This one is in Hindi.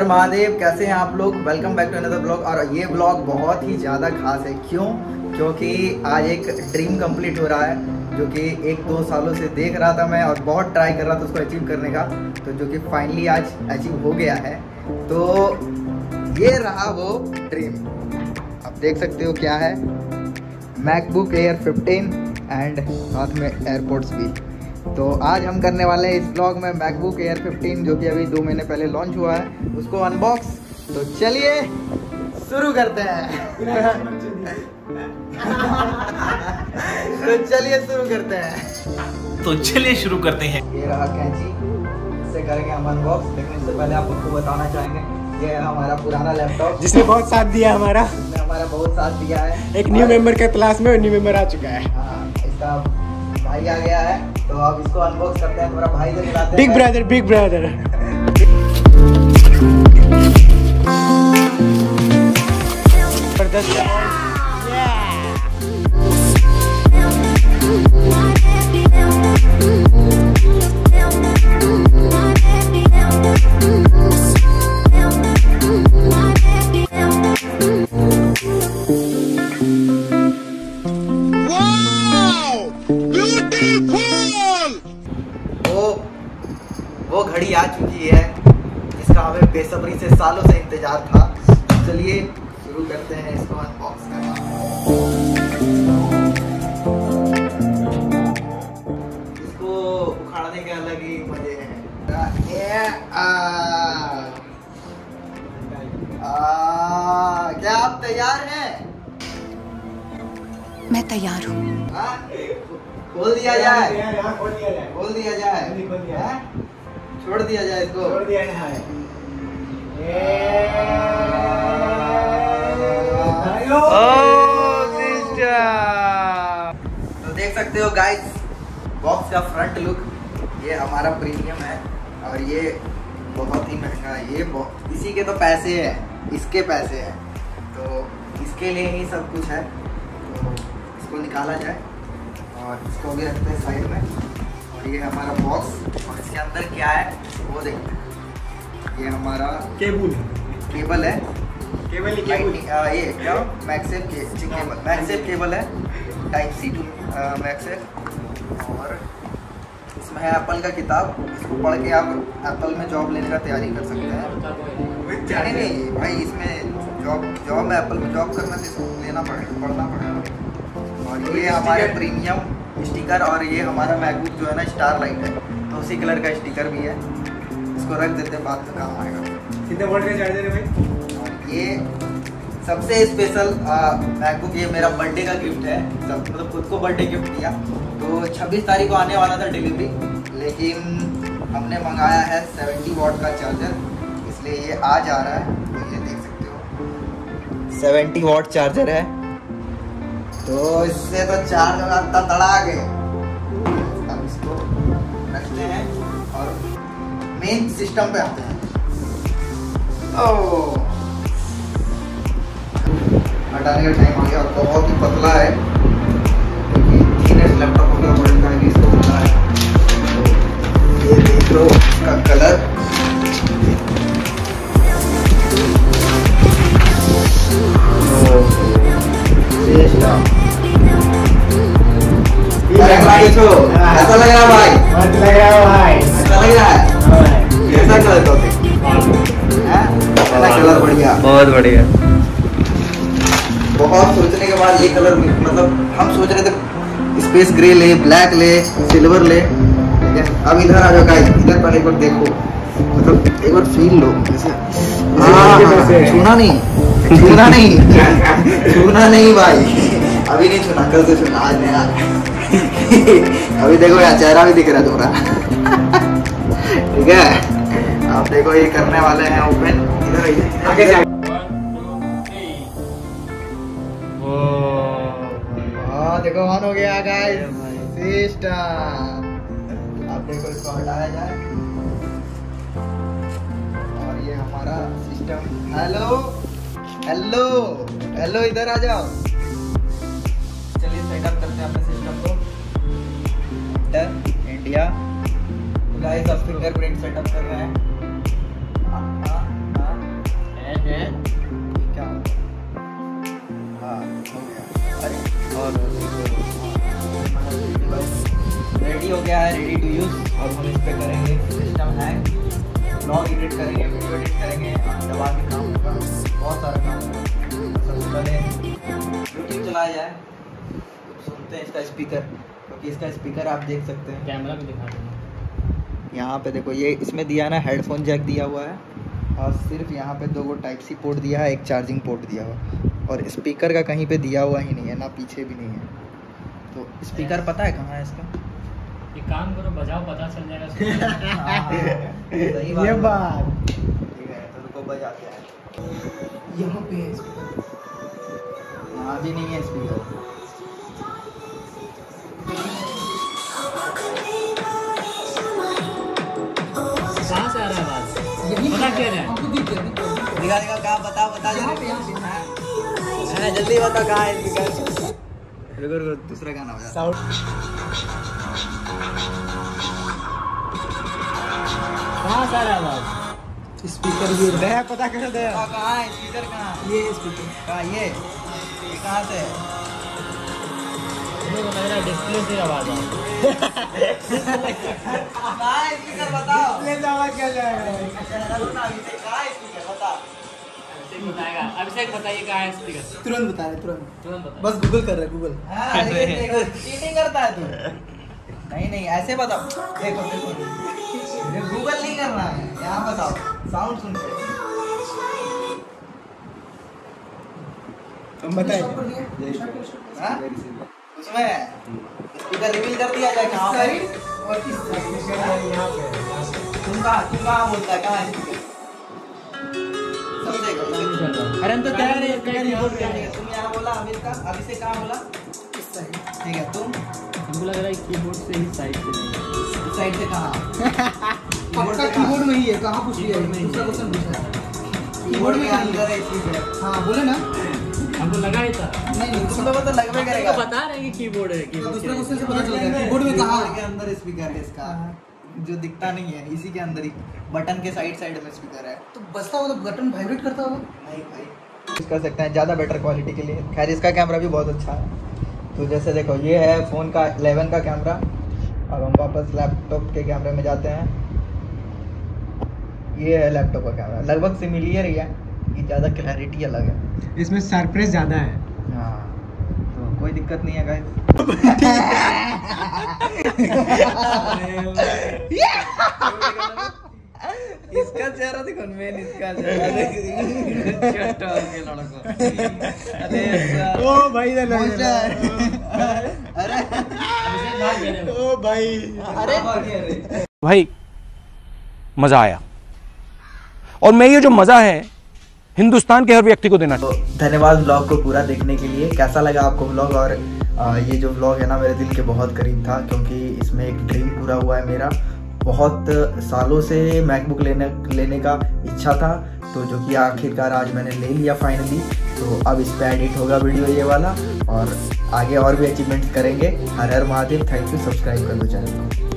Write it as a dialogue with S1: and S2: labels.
S1: महादेव, कैसे हैं आप लोग। Welcome back to another blog. और ये ब्लॉग बहुत ही ज़्यादा खास है। क्यों? क्योंकि आज एक ड्रीम कंप्लीट हो रहा है, जो कि 1-2 सालों से देख रहा था मैं और बहुत ट्राई कर रहा था उसको अचीव करने का, तो जो कि फाइनली आज अचीव हो गया है। तो ये रहा वो ड्रीम। आप देख सकते हो क्या है, मैकबुक एयर 15 एंड साथ में एयरपोर्ट्स भी। तो आज हम करने वाले हैं इस ब्लॉग में मैकबुक एयर 15, जो कि अभी 2 महीने पहले लॉन्च हुआ है, उसको अनबॉक्स। तो चलिए शुरू करते हैं।
S2: तो चलिए शुरू करते हैं।
S1: ये रहा कैंची, इससे करेंगे हम अनबॉक्स। लेकिन इससे पहले आप उनको बताना चाहेंगे, ये है हमारा पुराना लैपटॉप
S3: जिसने बहुत साथ दिया हमारा
S1: बहुत साथ दिया है।
S3: एक न्यू मेंबर का क्लास में न्यू मेंबर आ चुका है।
S1: हाँ, इसका भाई आ गया है, तो अब इसको अनबॉक्स करते हैं। थोड़ा भाई से मिलाते हैं।
S3: Big brother, big brother.
S1: वो घड़ी आ चुकी है जिसका हमें बेसब्री से सालों से इंतजार था। चलिए शुरू करते हैं इसको अनबॉक्स करना। इसको उखाड़ने के अलग ही मजे हैं। क्या आप तैयार हैं?
S4: मैं तैयार हूँ।
S1: खोल दिया जाए, खोल दिया जाए, छोड़ दिया जाए इसको, छोड़ दिया जाए। तो देख सकते हो गाइस, बॉक्स का फ्रंट लुक। ये हमारा प्रीमियम है और ये बहुत ही महंगा है। ये इसी के तो पैसे हैं, इसके पैसे हैं, तो इसके लिए ही सब कुछ है। तो इसको निकाला जाए और इसको भी रखते हैं साइड में। और ये हमारा बॉक्स, और इसके अंदर क्या है वो देखते हैं। ये हमारा केबल है, ये क्या मैक्सेफ केबल है, टाइप C to मैक्सेफ। और इसमें है एप्पल का किताब, इसको पढ़ के आप एप्पल में जॉब लेने का तैयारी कर सकते हैं। नहीं भाई, इसमें जॉब में एप्पल में जॉब करना तो लेना पड़ेगा, पढ़ना पड़ेगा। और ये हमारे प्रीमियम स्टिकर, और ये हमारा मैकबुक जो है ना स्टार लाइट है, तो उसी कलर का स्टिकर भी है। इसको रख देते हैं, बाद में काम आएगा।
S3: कितने वोल्ट का चार्जर है भाई?
S1: और ये सबसे स्पेशल मैकबुक, ये मेरा बर्थडे का गिफ्ट है। मतलब खुद को बर्थडे गिफ्ट दिया। तो 26 तारीख को आने वाला था डिलीवरी, लेकिन हमने मंगाया है 70 वॉट का चार्जर, इसलिए ये आज आ रहा है। तो ये देख सकते हो 70 वॉट चार्जर है, तो इससे तो चार्ज होगा तड़ाके। अब इसको रखते हैं और मेन सिस्टम पे आते हैं। ओह, हटाने का टाइम आ गया। और बहुत ही पतला है, क्योंकि थिनेस्ट लैपटॉप हो गया, वर्ल्ड का भी इसको पतला है। तो ये देख लो इसका कलर, कैसा लग रहा है भाई? अच्छा लग रहा है। कैसा कलर कलर? बढ़िया, बहुत बढ़िया। बहुत सोचने के बाद ये कलर, मतलब हम सोच रहे थे स्पेस ग्रे ले, ब्लैक ले, सिल्वर ले, लेकिन अब इधर आ जाओ गाइस, इधर पर एक बार देखो, मतलब एक बार फील लो। छूना नहीं भाई, अभी नहीं छूना, कल से छूना, आज नहीं। अभी देखो यार, चेहरा भी दिख रहा है थोड़ा। ठीक है, आप देखो ये करने वाले हैं ओपन। इधर आगे जा। देखो ऑन हो गया गाइस सिस्टम। आप देखो, इसको हटाया जाए और ये हमारा सिस्टम। हेलो हेलो हेलो, इधर आ जाओ। चलिए सेटअप करते हैं अपने सिस्टम को। इंडिया गाइस, अब फिंगरप्रिंट सेटअप कर रहे हैं। रेडी हो गया है, रेडी टू यूज़। और हम इस पर करेंगे सिस्टम हैक, ब्लॉग एडिट करेंगे, वीडियो एडिट करेंगे, दबा के काम होगा, बहुत सारा काम होगा। सबसे पहले यूट्यूब चलाया जाए, सुनते हैं इसका स्पीकर, क्योंकि इसका स्पीकर आप देख सकते हैं।
S2: कैमरा भी दिखा देना।
S1: यहाँ पे देखो, ये इसमें दिया ना हेडफोन जैक दिया हुआ है, और सिर्फ यहाँ पे 2 टाइप सी पोर्ट दिया है, एक चार्जिंग पोर्ट दिया हुआ, और स्पीकर का कहीं पे दिया हुआ ही नहीं है, ना पीछे भी नहीं है। तो स्पीकर पता है कहाँ है इसका?
S2: एक काम करो, बजाओ, पता चल जाएगा।
S1: सही
S3: ये बात
S1: ठीक है, तो रुको बजाते हैं।
S3: यहाँ पे है।
S1: यहाँ भी नहीं है स्पीकर।
S2: कहाँ से आ रहा है आवाज? पता क्या है?
S1: दिखा कहाँ, बता जल्दी। हाँ, जल्दी बता कहाँ है स्पीकर। रुको दूसरा गाना हो जाए।
S3: साउंड
S2: कहाँ से आ रहा है आवाज?
S3: स्पीकर ये दया पता कर दया।
S1: कहाँ है स्पीकर? कहाँ
S3: ये स्पीकर
S1: कहाँ? ये कहाँ से है?
S2: मुझे लग रहा है डिस्प्ले से आवाज आ रही है।
S1: कहाँ है स्पीकर बताओ।
S3: ले जावा क्या जाएगा।
S1: कहाँ है स्पीकर बता।
S2: अभिषेक बताएगा। अभिषेक बताइए कहाँ है स्पीकर?
S3: तुरंत बता रहे, तुरंत
S2: बता।
S3: बस गूगल कर रहे, गूगल।
S1: चीटिंग करता है तू। नहीं ऐसे बताओ। देखो गूगल नहीं करना है, यहाँ बताओ, साउंड सुन के।
S3: हम बताएं।
S1: हाँ? उसमें स्पीकर रिवील कर दिया जाए कहाँ पे?
S3: और किस स्पीकर है यहाँ पे?
S1: तुम कहाँ बोलता है कहाँ है स्पीकर? समझेगा।
S2: अरे हम तो कह रहे हैं
S1: तुम यहाँ बोला, अमित का अभी से कहाँ बोला? ठीक है, तुम
S2: हमको लग रहा है कीबोर्ड से ही साइड से नहीं है।
S1: इस साइड से कहाँ?
S3: आपका कीबोर्ड में ही है, कहाँ पूछ लिया? दूसरा क्वेश्चन पूछा।
S1: कीबोर्ड के अंदर है स्पीकर।
S3: हाँ बोले ना।
S2: हमको लगा ही था।
S3: नहीं
S1: तुम लोगों तो लगभग करेगा।
S2: बता रहे हैं कि कीबोर्ड है।
S3: दूसरा क्वेश्चन से पता चल गया कीबोर्ड में कहाँ
S1: कीबोर्ड के अंदर स्पीकर है इसका, जो दिखता नहीं है, इसी के अंदर ही बटन के साइड में स्पीकर है।
S3: तो बजता होगा तो बटन वाइब्रेट करता होगा।
S1: नहीं भाई, यूज़ कर सकते हैं ज़्यादा बेटर क्वालिटी के लिए। खैर इसका कैमरा भी बहुत अच्छा है। तो जैसे देखो, ये है फ़ोन का 11 का कैमरा। अब हम वापस लैपटॉप के कैमरे में जाते हैं। ये है लैपटॉप का कैमरा, लगभग सिमिलियर ही है, ये ज़्यादा क्लैरिटी अलग है।
S3: इसमें सरप्राइज ज्यादा है।
S1: हाँ, तो कोई दिक्कत नहीं है गाइस। इसका चेहरा देखो, मेन इसका चेहरा देखो।
S3: ओ भाई
S1: अरे
S3: ओ भाई
S1: अरे
S4: भाई मजा आया, और मैं ये जो मजा है हिंदुस्तान के हर व्यक्ति को देना चाहिए।
S1: तो धन्यवाद ब्लॉग को पूरा देखने के लिए। कैसा लगा आपको ब्लॉग? और ये जो ब्लॉग है ना, मेरे दिल के बहुत करीब था, क्योंकि इसमें एक ड्रीम पूरा हुआ है मेरा। बहुत सालों से मैकबुक लेने का इच्छा था, तो जो कि आखिरकार आज मैंने ले लिया फाइनली। तो अब इस पर एडिट होगा वीडियो ये वाला, और आगे और भी अचीवमेंट्स करेंगे। Har Har Mahadev. Thank you, subscribe कर दो चैनल को।